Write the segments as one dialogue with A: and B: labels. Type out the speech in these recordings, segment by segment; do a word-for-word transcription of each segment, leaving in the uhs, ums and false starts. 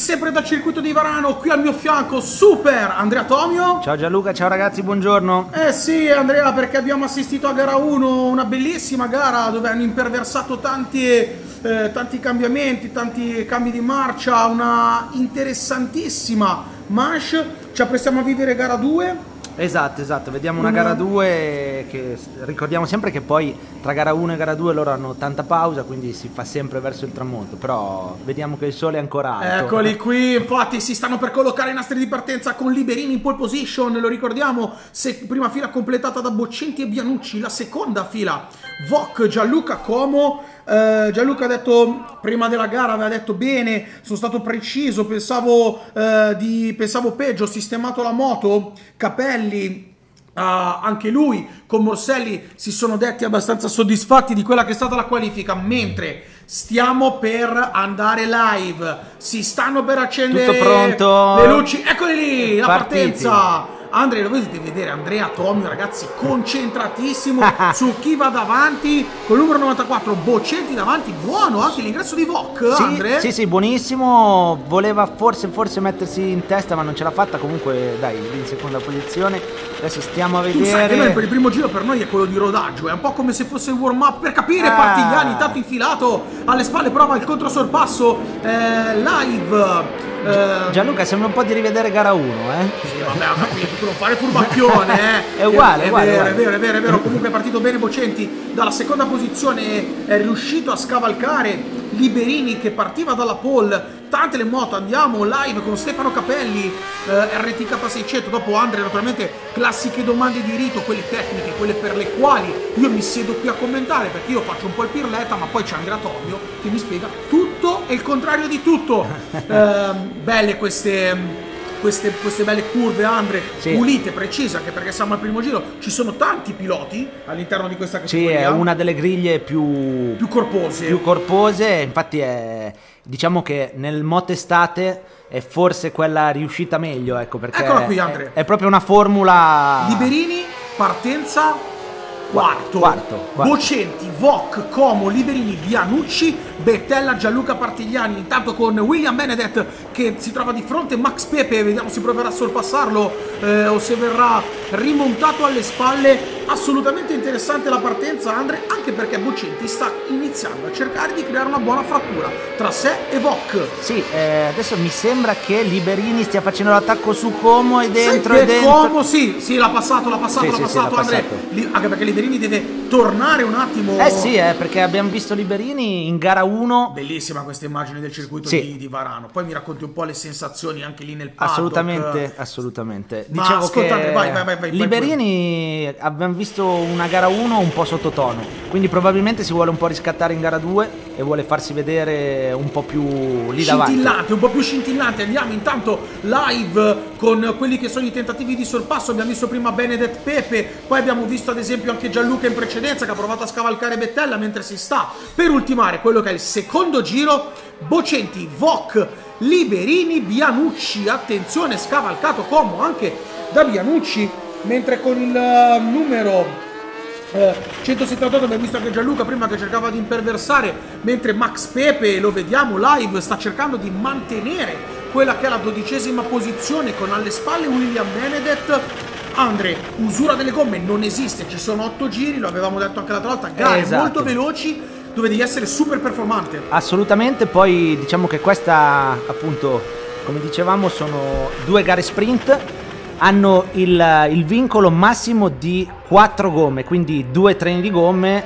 A: sempre dal circuito di Varano, qui al mio fianco Super Andrea Tomio.
B: Ciao Gianluca, ciao ragazzi, buongiorno.
A: Eh sì Andrea, perché abbiamo assistito a gara uno, una bellissima gara dove hanno imperversato tanti, eh, tanti cambiamenti, tanti cambi di marcia, una interessantissima manche. Ci apprestiamo a vivere gara due.
B: Esatto, esatto, vediamo una gara due che ricordiamo sempre che poi tra gara uno e gara due loro hanno tanta pausa, quindi si fa sempre verso il tramonto, però vediamo che il sole è ancora alto.
A: Eccoli qui, infatti si stanno per collocare i nastri di partenza con Liberini in pole position, lo ricordiamo, se, prima fila completata da Boccenti e Bianucci, la seconda fila Voc, Gianluca Como. Uh, Gianluca ha detto prima della gara, aveva detto bene, sono stato preciso, pensavo, uh, di, pensavo peggio, ho sistemato la moto, Capelli, uh, anche lui con Morselli si sono detti abbastanza soddisfatti di quella che è stata la qualifica, mentre stiamo per andare live, si stanno per accendere
B: tutto pronto,
A: le luci, eccoli lì, la
B: partiti.
A: partenza. Andrea, lo potete vedere, Andrea Tomio, ragazzi, concentratissimo su chi va davanti con il numero novantaquattro, Boccenti davanti, buono anche l'ingresso di Voc,
B: sì,
A: Andrea.
B: Sì, sì, buonissimo, voleva forse, forse mettersi in testa ma non ce l'ha fatta, comunque dai, in seconda posizione, adesso stiamo a vedere.
A: Tu sai che noi per il primo giro per noi è quello di rodaggio, è un po' come se fosse il warm up per capire, ah. Partigliani, tanto infilato, alle spalle prova il controsorpasso, eh, live.
B: Uh, Gianluca, sembra un po' di rivedere gara uno, eh?
A: Sì, vabbè, ho capito, tu non fare furbacchione, eh?
B: È uguale,
A: è,
B: è, uguale,
A: vero,
B: è,
A: è vero, è vero, è vero. Comunque è partito bene Boccenti dalla seconda posizione, è riuscito a scavalcare Liberini che partiva dalla pole. Tante le moto, andiamo live con Stefano Capelli, eh, R T K seicento, dopo Andrea naturalmente classiche domande di rito, quelle tecniche, quelle per le quali io mi siedo qui a commentare perché io faccio un po' il pirletta, ma poi c'è Andrea Tomio che mi spiega tutto e il contrario di tutto. eh, belle queste... Queste, queste belle curve, Andre, sì. Pulite, precise, anche perché siamo al primo giro. Ci sono tanti piloti all'interno di questa categoria.
B: Sì, è una delle griglie più,
A: più corpose.
B: Più corpose, infatti è, diciamo che nel moto estate è forse quella riuscita meglio, ecco, perché
A: eccola qui, Andre.
B: È, è proprio una formula.
A: Liberini, partenza. Quarto.
B: Quarto, quarto.
A: Boccenti, Voc, Como, Liberini, Bianucci, Bettella, Gianluca Partigliani, intanto con William Benedett che si trova di fronte, Max Pepe, vediamo se proverà a sorpassarlo eh, o se verrà rimontato alle spalle. Assolutamente interessante la partenza, Andre, anche perché Boccenti sta iniziando a cercare di creare una buona frattura tra sé e Voc.
B: Sì, eh, adesso mi sembra che Liberini stia facendo l'attacco su Como e dentro
A: sì,
B: e dentro.
A: Como, sì, sì, l'ha passato, l'ha passato,
B: sì,
A: l'ha
B: sì,
A: passato,
B: sì,
A: Andre,
B: passato.
A: Anche perché Liberini deve tornare un attimo.
B: Eh sì, eh, perché abbiamo visto Liberini in gara uno.
A: Bellissima questa immagine del circuito
B: sì.
A: di, di Varano. Poi mi racconti un po' le sensazioni anche lì nel paddock.
B: Assolutamente, assolutamente.
A: Ma
B: Dicevo
A: ascolta,
B: che
A: vai, vai, vai, vai,
B: Liberini vai abbiamo visto una gara uno un po' sottotono, quindi probabilmente si vuole un po' riscattare in gara due e vuole farsi vedere un po' più lì davanti.
A: Scintillante, un po' più scintillante. Andiamo intanto live con quelli che sono i tentativi di sorpasso. Abbiamo visto prima Benedett Pepe, poi abbiamo visto ad esempio anche Gianluca in precedenza che ha provato a scavalcare Bettella mentre si sta per ultimare quello che è il secondo giro. Boccenti, Voc, Liberini, Bianucci, attenzione, scavalcato Como anche da Bianucci, mentre con il uh, numero Uh, centosettantotto abbiamo visto anche Gianluca prima che cercava di imperversare, mentre Max Pepe, lo vediamo live, sta cercando di mantenere quella che è la dodicesima posizione con alle spalle William Benedett. Andre, usura delle gomme non esiste, ci sono otto giri, lo avevamo detto anche l'altra volta, gare
B: esatto.
A: molto veloci dove devi essere super performante.
B: Assolutamente, poi diciamo che questa appunto, come dicevamo, sono due gare sprint. Hanno il, il vincolo massimo di quattro gomme, quindi due treni di gomme,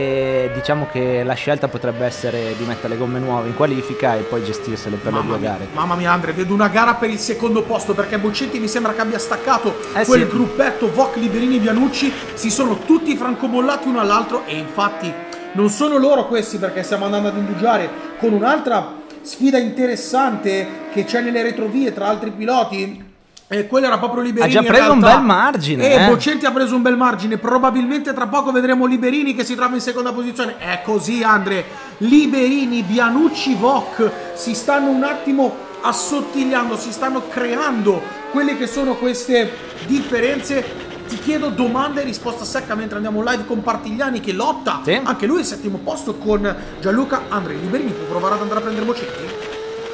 B: e diciamo che la scelta potrebbe essere di mettere le gomme nuove in qualifica e poi gestirsele per
A: mamma
B: le due
A: mia,
B: gare.
A: Mamma mia Andre, vedo una gara per il secondo posto perché Boccenti mi sembra che abbia staccato
B: eh
A: quel
B: sì.
A: gruppetto Voc, Liberini, Bianucci, si sono tutti francobollati uno all'altro e infatti non sono loro questi, perché stiamo andando ad indugiare con un'altra sfida interessante che c'è nelle retrovie tra altri piloti. E quello era proprio Liberini.
B: Ha già preso un bel margine.
A: E
B: eh.
A: Boccenti ha preso un bel margine. Probabilmente tra poco vedremo Liberini che si trova in seconda posizione. È così, Andre. Liberini, Bianucci, Voc si stanno un attimo assottigliando, si stanno creando quelle che sono queste differenze. Ti chiedo domanda e risposta secca mentre andiamo live con Partigliani che lotta.
B: Sì.
A: Anche lui è settimo posto con Gianluca. Andre, Liberini può provare ad andare a prendere Boccenti?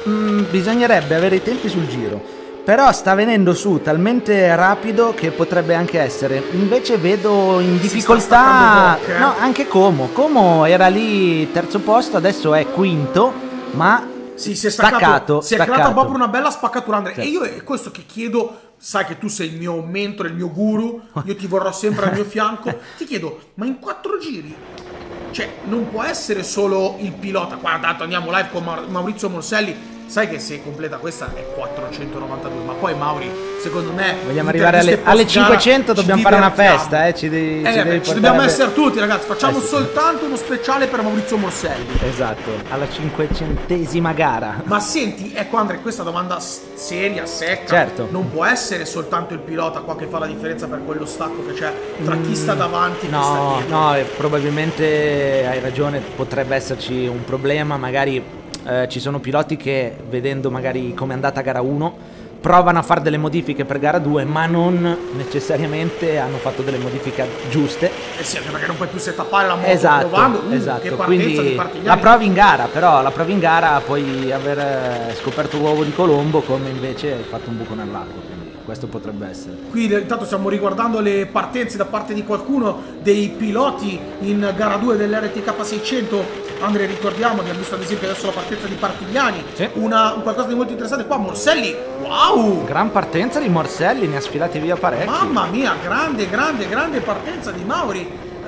B: mm, bisognerebbe avere i tempi sul giro, però sta venendo su talmente rapido che potrebbe anche essere. Invece vedo in difficoltà
A: bocca, eh?
B: no, anche Como. Como era lì terzo posto, adesso è quinto, ma
A: sì, si è staccato,
B: staccato,
A: si è
B: staccato.
A: creata proprio una bella spaccatura, Andrea.
B: Certo.
A: E io è questo che chiedo, sai che tu sei il mio mentore, il mio guru, io ti vorrò sempre al mio fianco. Ti chiedo, ma in quattro giri, cioè, non può essere solo il pilota. Guarda, tanto andiamo live con Maurizio Morselli. Sai che se completa questa è quattrocentonovantadue, ma poi Mauri, secondo me
B: vogliamo arrivare alle, alle cinquecento, dobbiamo fare una festa, eh, ci, devi,
A: eh,
B: ci,
A: beh,
B: devi
A: ci dobbiamo
B: portare...
A: essere tutti, ragazzi, facciamo
B: eh, sì,
A: soltanto uno speciale per Maurizio Morselli.
B: Esatto, alla cinquecentesima gara.
A: Ma senti, ecco Andrea, questa domanda seria, secca,
B: certo.
A: Non può essere soltanto il pilota qua che fa la differenza per quello stacco che c'è tra chi sta davanti e
B: no,
A: chi sta dietro.
B: No, probabilmente hai ragione, potrebbe esserci un problema, magari eh, ci sono piloti che vedendo magari come è andata gara uno provano a fare delle modifiche per gara due, ma non necessariamente hanno fatto delle modifiche giuste.
A: Eh sì, anche perché non puoi più settappare la moto
B: esatto,
A: provando. Uh,
B: esatto.
A: Che partenza di
B: Quindi
A: Partigliani.
B: la provi in gara, però la provi in gara puoi aver scoperto l'uovo di Colombo come invece hai fatto un buco nell'acqua, quindi questo potrebbe essere.
A: Qui intanto stiamo riguardando le partenze da parte di qualcuno dei piloti in gara due dell'R T K seicento. Andrea, ricordiamo, abbiamo visto ad esempio adesso la partenza di Partigliani,
B: sì.
A: Una, qualcosa di molto interessante qua, Morselli, wow!
B: Gran partenza di Morselli, ne ha sfilati via parecchi.
A: Mamma mia, grande, grande, grande partenza di Mauri.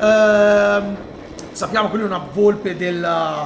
A: Ehm, sappiamo che lui è una volpe del,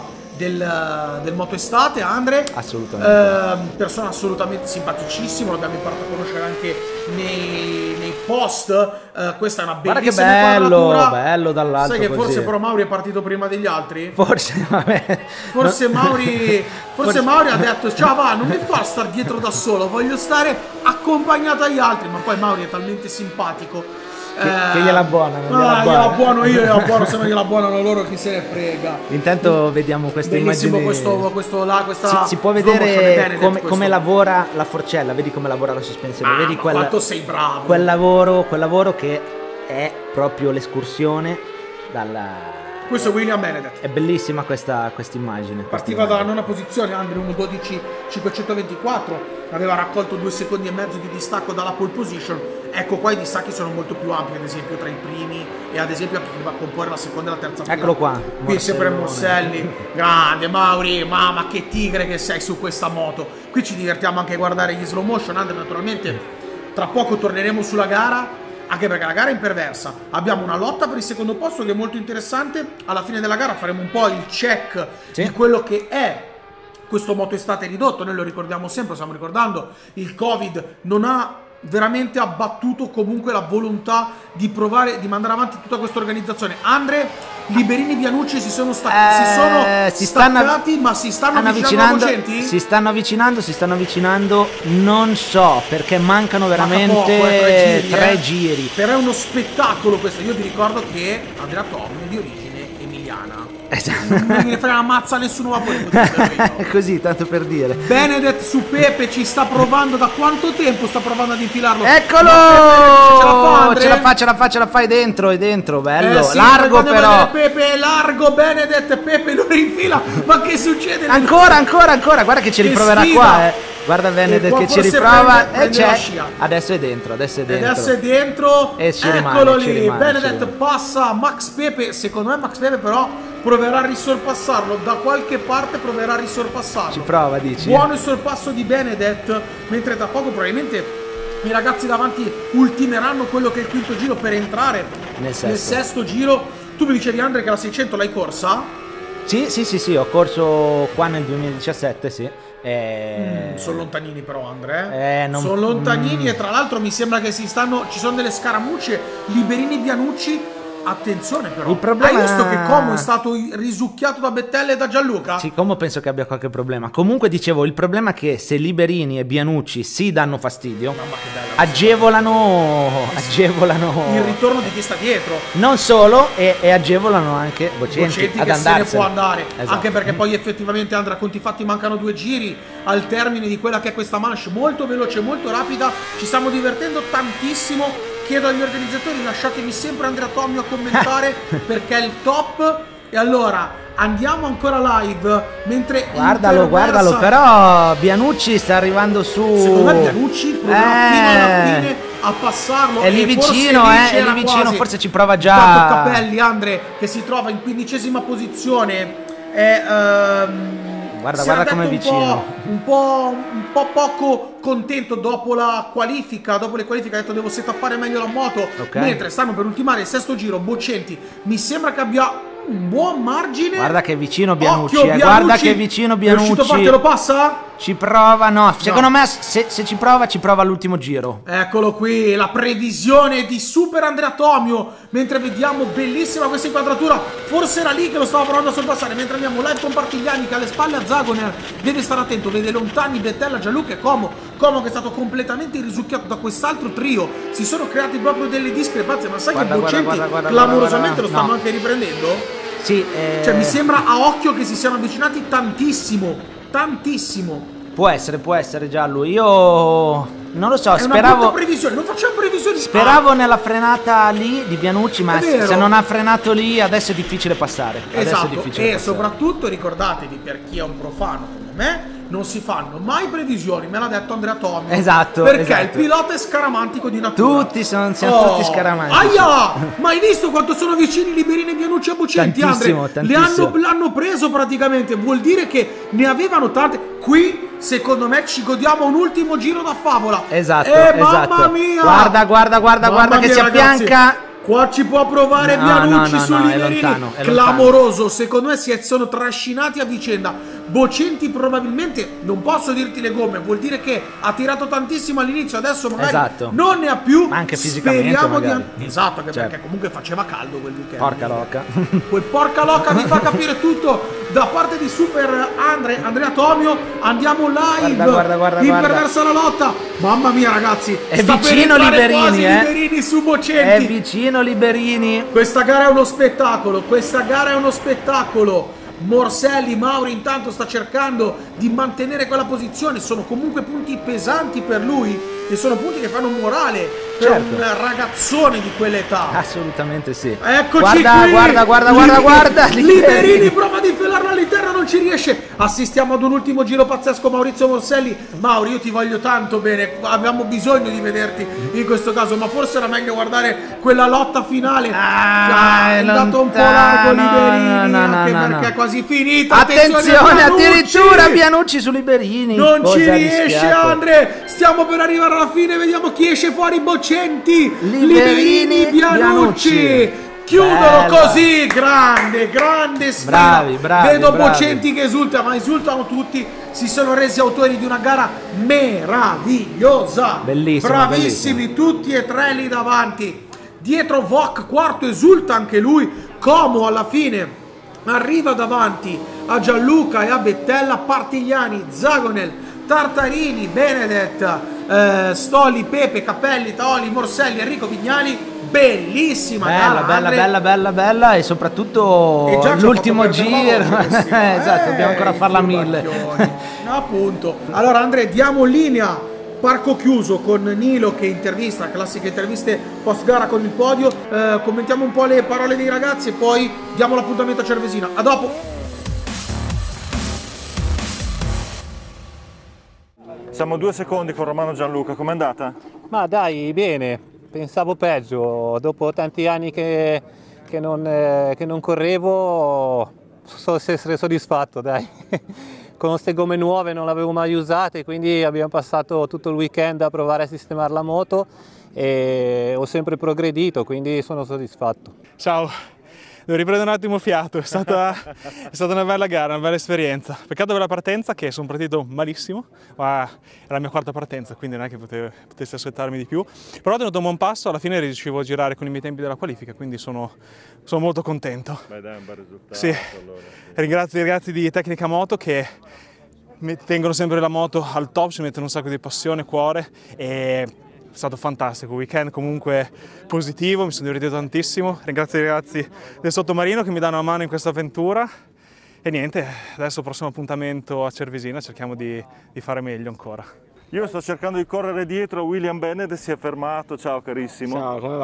A: del, del moto estate, Andre.
B: Assolutamente.
A: Ehm, persona assolutamente simpaticissimo, l'abbiamo imparato a conoscere anche nei, nei post. Uh, questa è una bellissima
B: Guarda che bello,
A: quadratura.
B: bello dall'alto.
A: Sai che
B: così.
A: Forse però Mauri è partito prima degli altri?
B: Forse, vabbè.
A: Forse
B: no.
A: Mauri, forse
B: forse...
A: Mauri ha detto ciao va, non mi fa star dietro da solo, voglio stare accompagnato agli altri. Ma poi Mauri è talmente simpatico
B: che,
A: eh,
B: che gliela buonano.
A: Ah, gliela buono io, gliela buono, se non gliela buonano loro chi se ne frega.
B: Intanto vediamo queste
A: bellissimo
B: immagini.
A: questo, questo là, questa
B: si, si può vedere come, come lavora la forcella, vedi come lavora la sospensione,
A: ah,
B: vedi quel,
A: quanto sei bravo.
B: Quel lavoro, quel lavoro che è proprio l'escursione dalla...
A: Questo è William Benedett.
B: È bellissima questa immagine.
A: Partiva dalla nona posizione, Andre uno dodici cinquecentoventiquattro, aveva raccolto due secondi e mezzo di distacco dalla pole position. Ecco qua i distacchi sono molto più ampi, ad esempio tra i primi e ad esempio anche chi va a comporre la seconda e la terza fila.
B: Eccolo qua.
A: Qui è sempre Morselli, grande Mauri, mamma che tigre che sei su questa moto. Qui ci divertiamo anche a guardare gli slow motion, Andre naturalmente tra poco torneremo sulla gara. Anche perché la gara è imperversa, abbiamo una lotta per il secondo posto che è molto interessante. Alla fine della gara faremo un po' il check sì. di quello che è questo moto estate ridotto. Noi lo ricordiamo sempre, stiamo ricordando, il Covid non ha veramente abbattuto comunque la volontà di provare, di mandare avanti tutta questa organizzazione. Andre, Liberini, Bianucci si sono, sta- eh, si sono si staccati, stanno, ma si stanno, stanno avvicinando, avvicinando
B: si stanno avvicinando, si stanno avvicinando, non so, perché mancano veramente poco, eh, tre, giri, tre eh. giri.
A: Però è uno spettacolo questo. Io vi ricordo che Andrea Tom è di origine emiliana.
B: Esatto.
A: Non me ne frega una mazza, nessuno va poi.
B: Così, tanto per dire.
A: Benedett su Pepe ci sta provando. Da quanto tempo sta provando ad infilarlo?
B: Eccolo!
A: Pepe, ce, la fa,
B: ce la fa, ce la fa, ce la fai dentro, è dentro, bello.
A: Eh sì,
B: largo però.
A: Pepe è largo, Benedett, Pepe lo rinfila. Ma che succede?
B: Ancora, ancora, ancora. Guarda che ci che riproverà sfida. qua, eh. Guarda Benedett che ci riprova e c'è. Adesso è dentro, adesso è dentro.
A: Adesso è dentro.
B: E ci
A: Eccolo
B: rimane,
A: lì.
B: ci rimane,
A: Benedett
B: ci
A: passa Max Pepe. Secondo me Max Pepe però proverà a risorpassarlo. Da qualche parte proverà a risorpassarlo.
B: Ci prova, dici.
A: Buono il sorpasso di Benedett. Mentre tra poco probabilmente i ragazzi davanti ultimeranno quello che è il quinto giro per entrare nel sesto, nel sesto giro. Tu mi dicevi, Andre, che la seicento l'hai corsa?
B: Sì, sì, sì, sì, ho corso qua nel duemiladiciassette, sì. E...
A: Mm, sono lontanini però, Andre.
B: Eh, non...
A: Sono lontanini
B: mm.
A: e tra l'altro mi sembra che si stanno, ci sono delle scaramucce. Liberini, Bianucci. Attenzione però,
B: il problema...
A: hai visto che Como è stato risucchiato da Bettella e da Gianluca?
B: Sì, Como penso che abbia qualche problema. Comunque dicevo, il problema è che se Liberini e Bianucci si danno fastidio,
A: Mamma che bella,
B: agevolano agevolano
A: il ritorno di chi sta dietro.
B: Non solo, e, e agevolano anche Bocenti,
A: Bocenti
B: ad
A: che
B: andarsene.
A: se ne può andare,
B: esatto.
A: Anche perché poi effettivamente Andrea, a conti fatti mancano due giri al termine di quella che è questa manche molto veloce, molto rapida. Ci stiamo divertendo tantissimo. Chiedo agli organizzatori, lasciatemi sempre Andrea Tomio a commentare perché è il top E allora andiamo ancora live mentre
B: guardalo, guardalo, però Bianucci sta arrivando su.
A: Secondo me Bianucci proverà eh. fino alla fine a passarlo.
B: È lì vicino, eh, è lì vicino, forse ci prova già.
A: Intanto Capelli, Andre, che si trova in quindicesima posizione, è ehm,
B: guarda, guarda come è vicino.
A: Un po', un po' poco contento dopo la qualifica, dopo le qualifiche ha detto devo setappare meglio la moto, okay. Mentre stanno per ultimare il sesto giro. Boccenti mi sembra che abbia un buon margine.
B: Guarda che è vicino Bianucci,
A: Occhio,
B: eh.
A: Bianucci.
B: Guarda che è vicino Bianucci.
A: È riuscito a fartelo, passa?
B: Ci prova, no, secondo no. me se, se ci prova, ci prova all'ultimo giro.
A: Eccolo qui, la previsione di Super Andrea Tomio, mentre vediamo bellissima questa inquadratura, forse era lì che lo stava provando a sorpassare, mentre andiamo live con Partigliani che alle spalle a Zagoner, deve stare attento, vede lontani Bettella, Gianluca e Como, Como che è stato completamente risucchiato da quest'altro trio, si sono creati proprio delle discrepanze, ma sai guarda, che Boccenti guarda, guarda, guarda, clamorosamente guarda, guarda, lo stanno no. anche riprendendo?
B: Sì, eh...
A: cioè mi sembra a occhio che si siano avvicinati tantissimo, tantissimo.
B: Può essere, può essere Giallo. Io non lo so,
A: è
B: speravo.
A: Una previsione, non facciamo previsioni.
B: Speravo ah. nella frenata lì di Bianucci, ma se non ha frenato lì adesso è difficile passare.
A: Esatto,
B: è difficile
A: e
B: passare.
A: Soprattutto ricordatevi, per chi è un profano come me, non si fanno mai previsioni, me l'ha detto Andrea Tomio.
B: Esatto.
A: Perché
B: esatto.
A: il pilota è scaramantico di natura.
B: Tutti sono, siamo
A: oh.
B: tutti scaramantici.
A: Aia! Ma hai visto quanto sono vicini Liberini, Bianucci e Boccenti,
B: tantissimo,
A: Andre?
B: tantissimo.
A: Le hanno, l'hanno preso praticamente, vuol dire che ne avevano tante. Qui, secondo me, ci godiamo un ultimo giro da favola.
B: Esatto,
A: eh,
B: esatto.
A: Mamma mia!
B: Guarda, guarda, guarda,
A: mamma
B: guarda
A: mia,
B: che si
A: ragazzi.
B: affianca.
A: Qua ci può provare
B: no,
A: Bianucci
B: no, no,
A: su
B: no,
A: Liberini,
B: è lontano, è
A: clamoroso,
B: lontano.
A: Secondo me si sono trascinati a vicenda. Boccenti probabilmente, non posso dirti le gomme, vuol dire che ha tirato tantissimo all'inizio, adesso magari
B: esatto.
A: non ne ha più.
B: Ma anche fisicamente
A: Speriamo
B: magari.
A: Di... Esatto, anche
B: certo.
A: perché comunque faceva caldo quel weekend.
B: Porca loca.
A: Quel porca loca vi fa capire tutto da parte di Super Andre, Andrea Tomio. Andiamo live,
B: guarda, guarda, guarda,
A: imperversa la lotta. Mamma mia ragazzi,
B: è vicino Liberini, eh?
A: Liberini su Boccenti.
B: È vicino Liberini.
A: Questa gara è uno spettacolo, questa gara è uno spettacolo. Morselli, Mauri intanto sta cercando di mantenere quella posizione, sono comunque punti pesanti per lui e sono punti che fanno morale per certo. un ragazzone di quell'età.
B: Assolutamente sì.
A: Eccoci
B: guarda,
A: qui.
B: Guarda, guarda, guarda, guarda.
A: Liberini prova di infilarlo all'interno, non ci riesce. Assistiamo ad un ultimo giro pazzesco, Maurizio Morselli. Mauri, io ti voglio tanto bene, abbiamo bisogno di vederti in questo caso, ma forse era meglio guardare quella lotta finale.
B: Ah,
A: è andato un po' largo Liberini, no, no, anche no, perché no. è quasi finita.
B: Attenzione, Attenzione addirittura Bianucci su Liberini.
A: Non
B: Cosa
A: ci riesce
B: rischiato.
A: Andre, stiamo per arrivare alla fine, vediamo chi esce fuori. Boccenti,
B: Liberini,
A: Liberini, Bianucci.
B: Bianucci.
A: Chiudono Bella. così, grande, grande sfida.
B: Bravi, bravi,
A: Vedo
B: bravi.
A: Boccenti che esulta, ma esultano tutti. Si sono resi autori di una gara meravigliosa.
B: Bellissima,
A: bravissimi,
B: bellissima.
A: tutti e tre lì davanti. Dietro Voc, quarto, esulta anche lui. Como alla fine arriva davanti a Gianluca e a Bettella. Partigliani, Zagonel, Tartarini, Benedett, eh, Stoli, Pepe, Capelli, Taoli, Morselli, Enrico Vignali. Bellissima
B: bella,
A: gara,
B: bella,
A: Andre.
B: bella, bella, bella, e soprattutto e l'ultimo giro. Esatto, dobbiamo ancora farla a mille.
A: Appunto. Allora Andre, diamo linea, parco chiuso con Nilo che intervista, classiche interviste post gara con il podio. Eh, commentiamo un po' le parole dei ragazzi e poi diamo l'appuntamento a Cervesina. A dopo.
C: Siamo due secondi con Romano Gianluca, com'è andata?
D: Ma dai, bene. Pensavo peggio, dopo tanti anni che, che, non, eh, che non correvo so essere soddisfatto, dai. Con queste gomme nuove non le avevo mai usate, quindi abbiamo passato tutto il weekend a provare a sistemare la moto e ho sempre progredito, quindi sono soddisfatto.
E: Ciao, devo riprendere un attimo fiato, è stata, è stata una bella gara, una bella esperienza. Peccato per la partenza che sono partito malissimo, ma è la mia quarta partenza, quindi non è che potevo, potessi aspettarmi di più. Però ho tenuto un buon passo, alla fine riuscivo a girare con i miei tempi della qualifica, quindi sono, sono molto contento.
C: Beh, dai, un bel risultato.
E: Sì.
C: Allora, sì.
E: Ringrazio i ragazzi di Tecnica Moto che tengono sempre la moto al top, ci mettono un sacco di passione, cuore e... È stato fantastico, weekend comunque positivo, mi sono divertito tantissimo, ringrazio i ragazzi del sottomarino che mi danno una mano in questa avventura e niente, adesso prossimo appuntamento a Cervesina cerchiamo di, di fare meglio ancora.
C: Io sto cercando di correre dietro, William Benedett si è fermato, ciao carissimo.
F: Ciao, come va?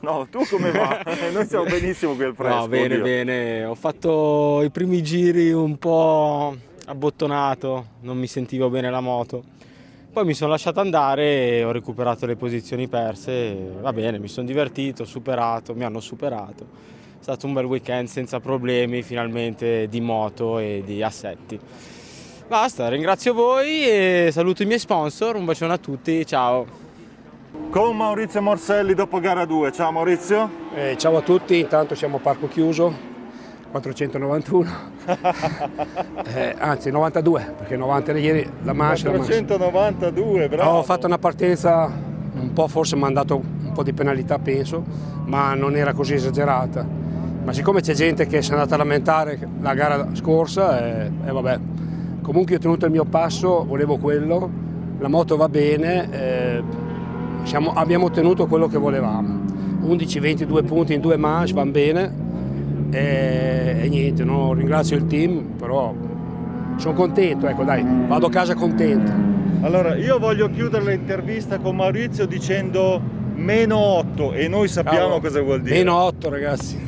C: No, tu come va? Noi siamo benissimo qui al fresco.
F: No, bene,
C: oddio.
F: bene. Ho fatto i primi giri un po' abbottonato, non mi sentivo bene la moto. Poi mi sono lasciato andare e ho recuperato le posizioni perse. E va bene, mi sono divertito, ho superato, mi hanno superato. È stato un bel weekend senza problemi, finalmente, di moto e di assetti. Basta, ringrazio voi e saluto i miei sponsor. Un bacione a tutti, ciao.
C: Con Maurizio Morselli dopo gara due. Ciao Maurizio.
G: Eh, ciao a tutti, intanto siamo a Parco Chiuso. quattrocentonovantuno, eh, anzi novantadue, perché novanta era ieri la Manche.
C: quattrocentonovantadue, bravo.
G: Ho fatto una partenza un po', forse mi hanno dato un po' di penalità penso, ma non era così esagerata. Ma siccome c'è gente che si è andata a lamentare la gara scorsa, e eh, eh, vabbè, comunque io ho tenuto il mio passo, volevo quello, la moto va bene, eh, siamo, abbiamo ottenuto quello che volevamo, undici ventidue punti in due manche, van bene. E, e niente, no, ringrazio il team, però sono contento, ecco dai, vado a casa contento.
C: Allora, io voglio chiudere l'intervista con Maurizio dicendo meno otto e noi sappiamo
G: Cavolo,
C: cosa vuol dire.
G: Meno otto ragazzi.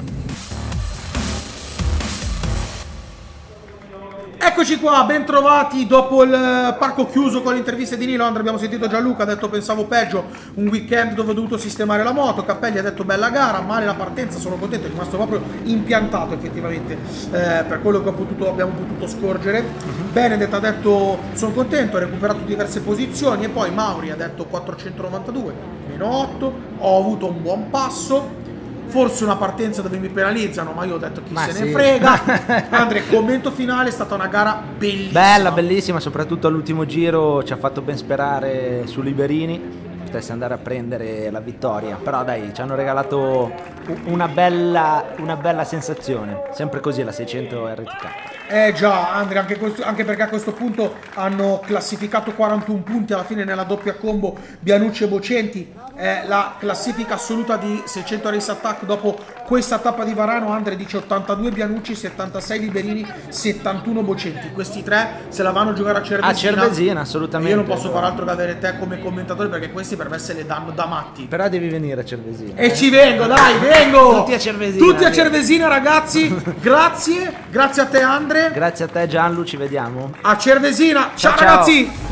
A: Eccoci qua, ben trovati dopo il Parco Chiuso con le interviste di Nilo. Abbiamo sentito Gianluca, ha detto pensavo peggio, un weekend dove ho dovuto sistemare la moto. Cappelli ha detto bella gara, male la partenza, sono contento, è rimasto proprio impiantato effettivamente eh, per quello che ho potuto, abbiamo potuto scorgere. Uh-huh. Benedetto ha detto sono contento, ho recuperato diverse posizioni e poi Mauri ha detto quattrocentonovantadue, meno otto, ho avuto un buon passo. Forse una partenza dove mi penalizzano, ma io ho detto chi
B: ma
A: se
B: sì.
A: ne frega. Andre, commento finale, è stata una gara bellissima.
B: Bella, bellissima, soprattutto all'ultimo giro ci ha fatto ben sperare su Liberini, potesse andare a prendere la vittoria, però dai, ci hanno regalato una bella, una bella sensazione, sempre così la seicento R T K.
A: Eh già, Andre, anche, questo, anche perché a questo punto hanno classificato quarantuno punti alla fine nella doppia combo Bianucci e Bocenti. Eh, la classifica assoluta di seicento Race Attack dopo questa tappa di Varano. Andre dice ottantadue Bianucci, settantasei Liberini, settantuno Bocenti. Questi tre se la vanno a giocare a Cervesina.
B: A Cervesina, assolutamente.
A: Io non posso far altro che avere te come commentatore, perché questi per me se le danno da matti.
B: Però devi venire a Cervesina.
A: E ci vengo, dai, vengo!
B: Tutti a Cervesina.
A: Tutti a Cervesina, ragazzi. Grazie, grazie a te Andre.
B: Grazie a te Gianlu, ci vediamo.
A: A Cervesina. Ciao,
B: Ciao, ciao.
A: ragazzi.